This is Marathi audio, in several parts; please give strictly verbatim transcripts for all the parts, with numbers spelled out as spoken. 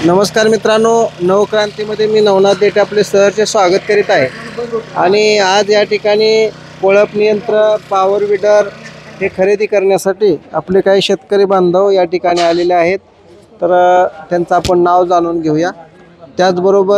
नमस्कार मित्रांनो, नवक्रांतीमध्ये मी नवनाथ देठे आपले सहर्ष स्वागत करीत आहे। आणि आज या ठिकाणी कोळप यंत्र पॉवर विडर हे खरेदी करण्यासाठी आपले काही शेतकरी बांधव या ठिकाणी आलेले आहेत। तर त्यांचं आपण नाव जाणून घेऊया। त्याचबरोबर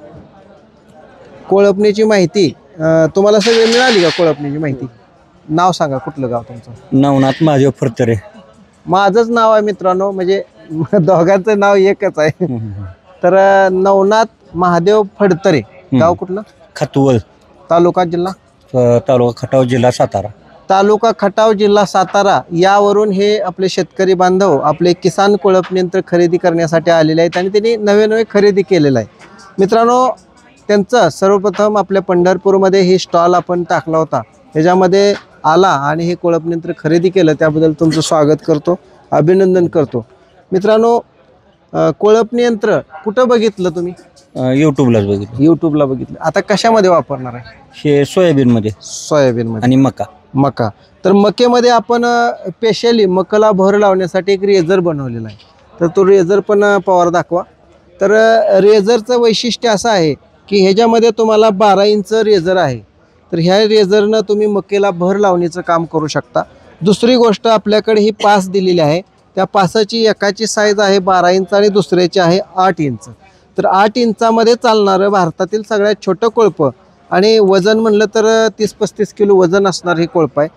कोळपणीची माहिती तुम्हाला सगळी मिळाली का? कोळपणीची माहिती नाव सांगा, कुठलं गाव तुमचं? नवनाथ महादेव फडतरे। माझंच नाव आहे मित्रांनो, म्हणजे दोघांचं नाव एकच आहे। तर नवनाथ महादेव फडतरे, गाव कुठलं? खतवल, तालुका जिल्हा तालुका खटाव, जिल्हा सातारा। तालुका खटाव, जिल्हा सातारा यावरून हे आपले शेतकरी बांधव आपले किसान कोळप यंत्र खरेदी करण्यासाठी आलेले आहेत आणि त्यांनी नवे नवे खरेदी केलेलं आहे। मित्रांनो, त्यांचं सर्वप्रथम आपल्या पंढरपूरमध्ये ही स्टॉल आपण टाकला होता, ह्याच्यामध्ये आला आणि हे कोळप यंत्र खरेदी केलं, त्याबद्दल तुमचं स्वागत करतो, अभिनंदन करतो। मित्रांनो, कोळप यंत्र कुठं बघितलं तुम्ही? यूट्यूबलाच बघितलं। यूट्यूबला बघितलं। आता कशामध्ये वापरणार आहे? हे सोयाबीन मध्ये सोयाबीन मध्ये आणि मका मका तर मकेमध्ये आपण स्पेशली मकाला भर लावण्यासाठी एक रेझर बनवलेला आहे। तर तो रेझर पण पॉवर दाखवा। तर रेझरचं वैशिष्ट्य असं आहे की ह्याच्यामध्ये तुम्हाला बारा इंच रेझर आहे। तर ह्या रेझरनं तुम्ही मकेला भर लावण्याचं काम करू शकता। दुसरी गोष्ट, आपल्याकडे ही पास दिलेली आहे, त्या पासाची एकाची साईज आहे बारा इंच आणि दुसऱ्याची आहे आठ इंच। तर आठ इंचामध्ये चालणारं भारतातील सगळ्यात छोटं कोळप आणि वजन म्हणलं तर तीस पस्तीस किलो वजन असणार हे कोळप आहे।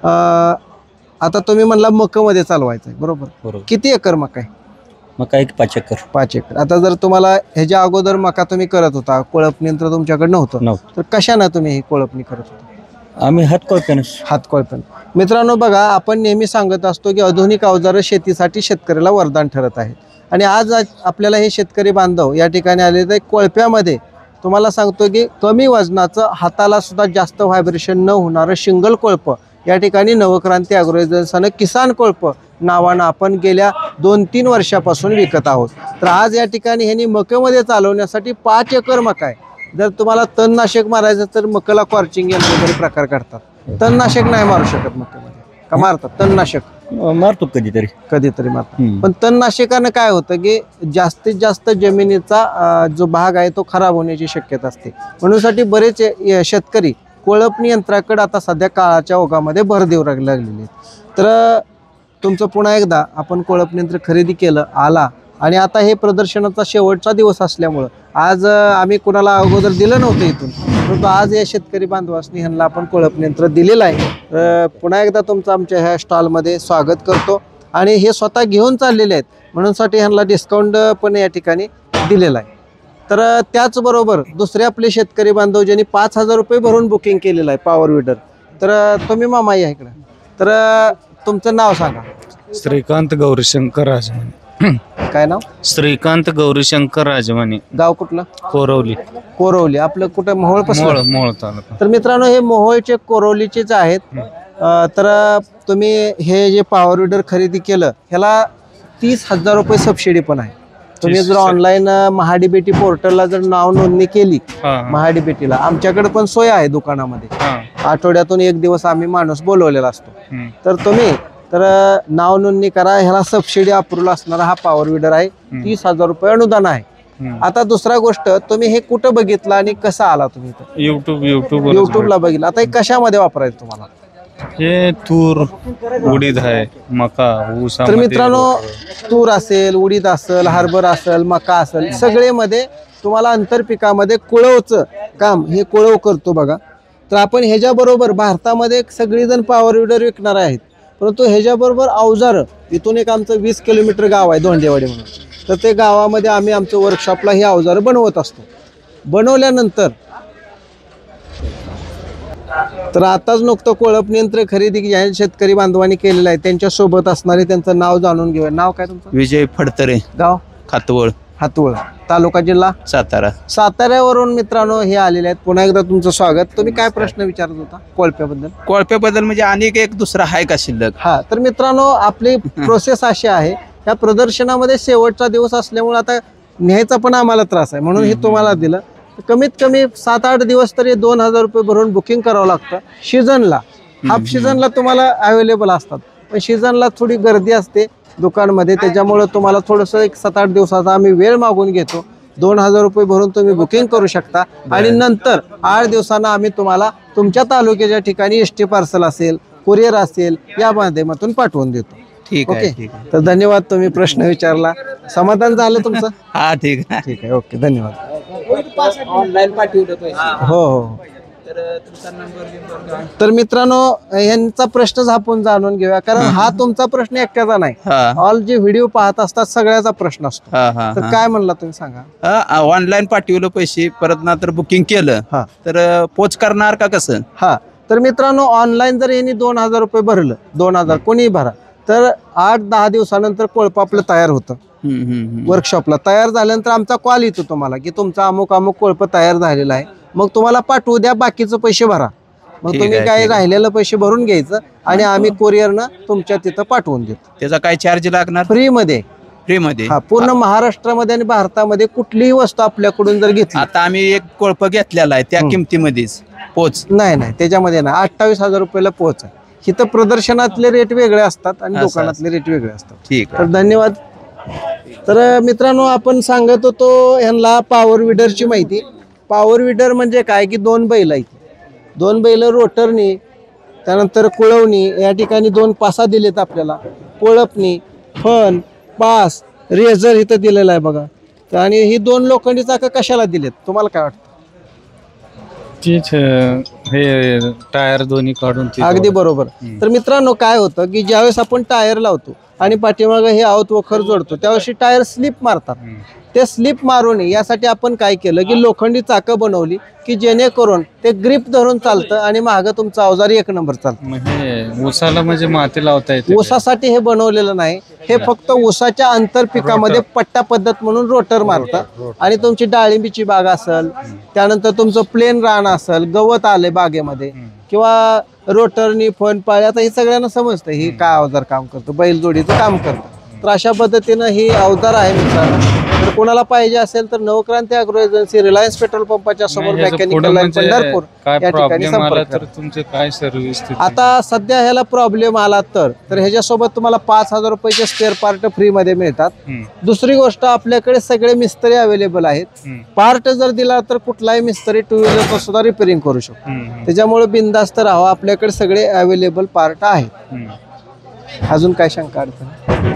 आता तुम्ही म्हणला मकामध्ये चालवायचं आहे, बरोबर? बरोबर। किती एकर मका आहे? मका एक पाच एकर पाच एकर। आता जर तुम्हाला ह्याच्या अगोदर मका तुम्ही करत होता, कोळप यंत्र तुमच्याकडे नव्हतं, नव्हतं, तर कशानं तुम्ही ही कोळपणी करत होता? आम्ही हात कोळप्यानंच। हात कोळपण। मित्रांनो बघा, आपण नेहमी सांगत असतो की आधुनिक अवजारं शेतीसाठी शेतकऱ्याला वरदान ठरत आहेत। आणि आज आपल्याला हे शेतकरी बांधव या ठिकाणी आले तर कोळप्यामध्ये तुम्हाला सांगतो की कमी वजनाचं, हाताला सुद्धा जास्त व्हायब्रेशन न होणारं सिंगल कोळप या ठिकाणी नवक्रांती ॲग्रो एजन्सीनं किसान कोळप नावानं आपण गेल्या दोन तीन वर्षापासून विकत आहोत। तर आज या ठिकाणी ह्यांनी मकामध्ये चालवण्यासाठी पाच एकर मका आहे। जर तुम्हाला तणनाशक मारायचं तर मकाला कॉर्चिंग वगैरे प्रकार करतात, तणनाशक नाही मारू शकत मकामध्ये का? मारतात तणनाशक, मारतो कधीतरी कधीतरी मारतात। पण तणनाशकानं काय होतं की जास्तीत जास्त जमिनीचा जो भाग आहे तो खराब होण्याची शक्यता असते। म्हणूनसाठी बरेच शेतकरी कोळप यंत्राकडे आता सध्या काळाच्या ओघामध्ये भर देऊ लागलेले आहेत। तर तुमचं पुन्हा एकदा आपण कोळप यंत्र खरेदी केलं, आला आणि आता हे प्रदर्शनाचा शेवटचा दिवस असल्यामुळं आज आम्ही कुणाला अगोदर दिलं नव्हतं इथून, परंतु आज या शेतकरी बांधवांनी ह्यांना आपण कोळप यंत्र दिलेलं आहे। पुन्हा एकदा तुमचं आमच्या ह्या स्टॉलमध्ये स्वागत करतो आणि हे स्वतः घेऊन चाललेले आहेत, म्हणूनसाठी ह्यांना डिस्काउंट पण या ठिकाणी दिलेला आहे। तर त्याचबरोबर दुसरे आपले शेतकरी बांधव ज्यांनी पाच हजार रुपये भरून बुकिंग केलेलं आहे पॉवर विडर, तर तुम्ही मामा या इकडं, तर तुमचं नाव सांगा। श्रीकांत गौरीशंकर राजमाने। काय नाव? श्रीकांत गौरीशंकर राजमाने। गाव कुठलं? कोरवली। कोरवली आपलं कुठं? मोहोळ मोहोळ मोहोळ तालुका। तर मित्रांनो, हे मोहोळचे कोरवलीचेच आहेत। तर तुम्ही हे जे पॉवर विडर खरेदी केलं ह्याला तीस हजार रुपये सबसिडी पण आहे। तुम्ही जर ऑनलाईन महाडीबेटी पोर्टलला जर नाव नोंदणी केली महाडीबेटीला, आमच्याकडे पण सोय आहे दुकानामध्ये, आठवड्यातून एक दिवस आम्ही माणूस बोलवलेला असतो। तर तुम्ही तर नाव नोंदणी करा, ह्याला सबसिडी अप्रूव्हल असणारा हा पॉवर विडर आहे, तीस हजार रुपये अनुदान आहे। आता दुसरा गोष्ट, तुम्ही हे कुठं बघितलं आणि कसं आला तुम्ही? युट्यूब युट्यूब युट्यूबला बघितलं। आता हे कशामध्ये वापरायचं तुम्हाला? हे तूर, उडीद आहे, मका, ऊस। तर मित्रांनो, तूर असेल, उडीद असेल, हरभरा असेल, मका असेल, सगळे मध्ये तुम्हाला आंतरपिकामध्ये कुळवचं काम हे कुळव करतो बघा। तर आपण ह्याच्याबरोबर भारतामध्ये सगळेजण पॉवर विडर विकणार आहेत, परंतु ह्याच्याबरोबर अवजार, इथून एक आमचं वीस किलोमीटर गाव आहे धोंडेवाडी म्हणून, तर ते गावामध्ये आम्ही आमचं वर्कशॉपला ही अवजार बनवत असतो। बनवल्यानंतर तर आताच नुकतं कोळप यंत्र खरेदी ज्या शेतकरी बांधवांनी केलेलं आहे त्यांच्यासोबत असणारे त्यांचं नाव जाणून घेऊया। नाव काय तुमचं? विजय फडतरे। गाव? खतवळ, हातवळ, तालुका जिल्हा सातारा। साताऱ्यावरून मित्रांनो हे आलेले आहेत। पुन्हा एकदा तुमचं स्वागत। तुम्ही काय प्रश्न विचारत होता कोळप्याबद्दल? कोळप्याबद्दल म्हणजे अनेक एक दुसरा आहे का शिल्लक? हा, तर मित्रांनो आपली प्रोसेस अशी आहे, या प्रदर्शनामध्ये शेवटचा दिवस असल्यामुळे आता न्यायचा पण आम्हाला त्रास आहे, म्हणून हे तुम्हाला दिलं। कमीत कमी सात आठ दिवस तरी दोन हजार रुपये भरून बुकिंग करावं लागतं सीझनला। हाफ सीझनला तुम्हाला अवेलेबल असतात, पण सीझनला थोडी गर्दी असते, दुकानमध्ये. त्याच्यामुळे तुम्हाला थोडंसं एक सात आठ दिवसाचा आम्ही वेळ मागून घेतो. दोन हजार रुपये भरून तुम्ही बुकिंग करू शकता आणि नंतर आठ दिवसांना आम्ही तुम्हाला तुमच्या तालुक्याच्या ठिकाणी एस टी पार्सल असेल, कुरिअर असेल या माध्यमातून पाठवून देतो. ठीक आहे ओके, ठीक आहे. तर धन्यवाद. तुम्ही प्रश्न विचारला, समाधान झालं तुमचं? हा ठीक आहे. ठीक आहे, ओके, धन्यवाद. हो हो. तर मित्रांनो, यांचा प्रश्न आपण जाणून घेऊया, कारण हा तुमचा प्रश्न एकट्याचा नाही. हा ऑल जे व्हिडिओ पाहत असतात सगळ्याचा प्रश्न असतो. हा हा तर काय म्हणला तुम्ही सांगा. हा ऑनलाईन पाठवलं पैसे, परत ना तर बुकिंग केलं हा तर पोच करणार का कसं? हा तर मित्रांनो, ऑनलाईन जर यांनी दोन हजार रुपये भरलं, दोन हजार कोणीही भरा, तर आठ दहा दिवसानंतर कोळप आपलं तयार होतं. हम्म, हम्म, हम्म. वर्कशॉपला तयार झाल्यानंतर आमचा कॉल येतो तुम्हाला की तुमचा अमुक अमुक कोळप तयार झालेला आहे, मग तुम्हाला पाठवू द्या, बाकीचं पैसे भरा. मग ठीक तुम्ही आहे, काय ठीक आहे. राहिलेलं पैसे भरून घ्यायचं आणि आम्ही कुरिअरनं तुमच्या तिथं पाठवून देतो त्याचा काय चार्ज लागणार? फ्री मध्ये. फ्री मध्ये? हा, पूर्ण महाराष्ट्रामध्ये आणि भारतामध्ये कुठलीही वस्तू आपल्याकडून जर घेतली, आता आम्ही एक कोळप घेतलेला आहे त्या किमतीमध्येच पोच? नाही नाही त्याच्यामध्ये नाही, अठ्ठावीस हजार रुपयाला पोहोच आहे. इथं प्रदर्शनातले रेट वेगळे असतात आणि असं, दुकानातले रेट वेगळे असतात. ठीक तर आहे. धन्यवाद. तर मित्रांनो, आपण सांगत होतो ह्यांना पॉवर विडरची माहिती. पॉवर विडर म्हणजे काय की दोन बैल आहेत, दोन बैल रोटरनी, त्यानंतर कुळवणी, या ठिकाणी दोन पासा दिलेत आपल्याला, कोळपणी, फन, पास, रेझर इथं दिलेला आहे बघा. तर आणि ही दोन लोखंडी चाकं कशाला दिलेत तुम्हाला काय वाटतं? तीच अं, हे टायर दोन्ही काढून ते अगदी बरोबर. तर मित्रांनो, काय होतं की ज्यावेळेस आपण टायर लावतो आणि पाठीमागं हे आवत वखर जोडतो, त्यावेळेस टायर स्लिप मारतात. ते स्लिप मारू नये यासाठी आपण काय केलं की लोखंडी चाकं बनवली की जेणेकरून ते ग्रिप धरून चालतं आणि मागं तुमचं अवजार एक नंबर चालतं. मग हे ऊसाला म्हणजे माती लावता येते. ऊसासाठी हे बनवलेलं नाही, हे फक्त ऊसाच्या आंतर पिकामध्ये पट्टा पद्धत म्हणून रोटर मारतं. आणि तुमची डाळिंबीची बाग असेल, त्यानंतर तुमचं प्लेन रान असेल, गवत आले बागेमध्ये, किंवा रोटरनी फन पाळी, आता हे सगळ्यांना समजतं ही काय अवजार काम करतं, बैलजोडीचं काम करतं. तर अशा पद्धतीनं ही अवजार आहे मित्रांनो. तर कोणाला पाहिजे असेल तर Navkranti agro agency, Reliance petrol पंपाच्या समोर, मेकॅनिकल लाईन पंढरपूर काय या ठिकाणी प्रॉब्लेम आला संपर्क तर करा. तुमचे काय सर्व्हिस? आता सध्या ह्याला प्रॉब्लेम आला तर तर ह्याच्यासोबत तुम्हाला पाच हजार रुपयाचे स्पेअर पार्ट फ्री मध्ये मिळतात. दुसरी गोष्ट, आपल्याकडे सगळे मिस्त्री अवेलेबल आहेत. पार्ट जर दिला तर कुठलाही मिस्त्री टू व्हीलरचा सुद्धा रिपेअरिंग करू शकतो. त्याच्यामुळे बिनधास्त राहावं, आपल्याकडे सगळे अवेलेबल पार्ट आहेत. अजून काय शंका अडचण?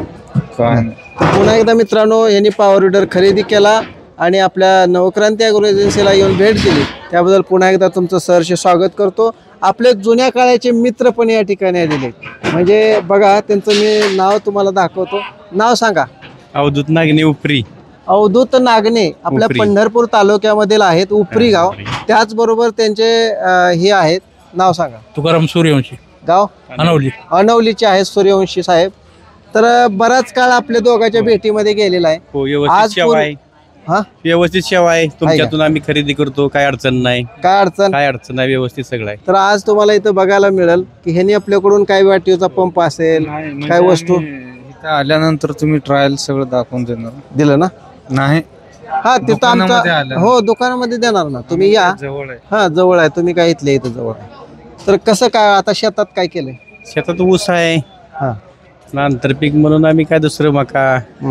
पुन्हा एकदा मित्रांनो, यांनी पॉवर विडर खरेदी केला आणि आपल्या नवक्रांती अॅग्रो एजन्सीला येऊन भेट दिली, त्याबद्दल पुन्हा एकदा तुमचं सहर्ष स्वागत करतो. आपले जुन्या काळाचे मित्र पण या ठिकाणी आलेले, म्हणजे बघा त्यांचं मी नाव तुम्हाला दाखवतो. नाव सांगा. अवधूत नागने उपरी. अवधूत नागणे आपल्या उपरी. पंढरपूर तालुक्यामधील आहेत, उपरी गाव. त्याचबरोबर त्यांचे अं, हे आहेत, नाव सांगा. तुकाराम सूर्यवंशी, गाव अनवली. अनवलीचे आहेत सूर्यवंशी साहेब. तर बराच काळ आपल्या दोघांच्या भेटीमध्ये गेलेला आहे. हो, आज व्यवस्थित सेवा पूर्ण- आहे. हा, व्यवस्थित सेवा आहे तुमच्यातून, आम्ही खरेदी करतो, काय अडचण नाही. काय अडचण? काय अडचण नाही, व्यवस्थित सगळं आहे. तर आज तुम्हाला इथं बघायला मिळेल की ह्यांनी आपल्याकडून काय वाटीचा पंप असेल, काय वस्तू इथं आल्यानंतर तुम्ही ट्रायल सगळं दाखवून देणार? दिलं ना? नाही, हा, तिथं दुकानामध्ये आमचा आलं. हो दुकानामध्ये देणार ना, तुम्ही या. जवळ आहे. हा, जवळ आहे, तुम्ही काय इथले इथं जवळ आहे. तर कसं काय आता शेतात काय केलंय? शेतात ऊस आहे, हा, आंतरपीक म्हणून आम्ही काय दुसरं मका, हम्म.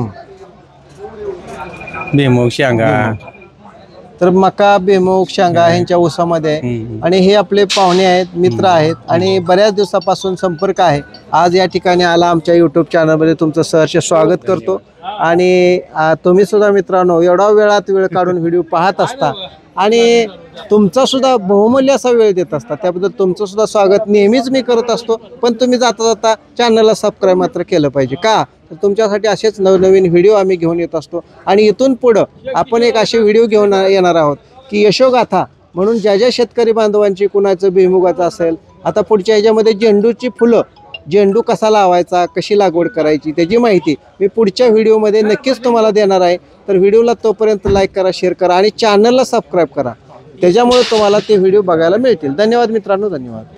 भुईमूग, शेंगा. तर मका, बेमुग, शेंगा ह्यांच्या ऊसामध्ये आहे. हम्म. आणि हे आपले पाहुणे आहेत, मित्र आहेत आणि बऱ्याच दिवसापासून संपर्क आहे. आज या ठिकाणी आला, आमच्या युट्यूब चॅनलमध्ये तुमचं सहर्ष स्वागत करतो. आणि आ, तुम्ही सुद्धा मित्रांनो एवढा वेळात वेळ काढून व्हिडिओ पाहत असता आणि तुमचा सुद्धा बहुमूल्य असा वेळ देत असता, त्याबद्दल तुमचं सुद्धा स्वागत नेहमीच मी करत असतो. पण तुम्ही जाता जाता चॅनलला सबस्क्राईब मात्र केलं पाहिजे. का तर तुमच्यासाठी असेच नवनवीन व्हिडिओ आम्ही घेऊन येत असतो. आणि इथून पुढं आपण एक असे व्हिडिओ घेऊन येणार आहोत की यशोगाथा म्हणून, ज्या ज्या शेतकरी बांधवांची, कुणाचं भुईमुगाचं असेल, आता पुढच्या ह्याच्यामध्ये झेंडूची फुलं, झेंडू कसा लावायचा, कशी लागवड करायची, त्याची माहिती मी पुढच्या व्हिडिओमध्ये नक्कीच तुम्हाला देणार आहे. तर व्हिडिओला तोपर्यंत लाईक करा, शेअर करा आणि चॅनलला सबस्क्राईब करा, त्याच्यामुळे तुम्हाला ते व्हिडिओ बघायला मिळतील. धन्यवाद मित्रांनो, धन्यवाद.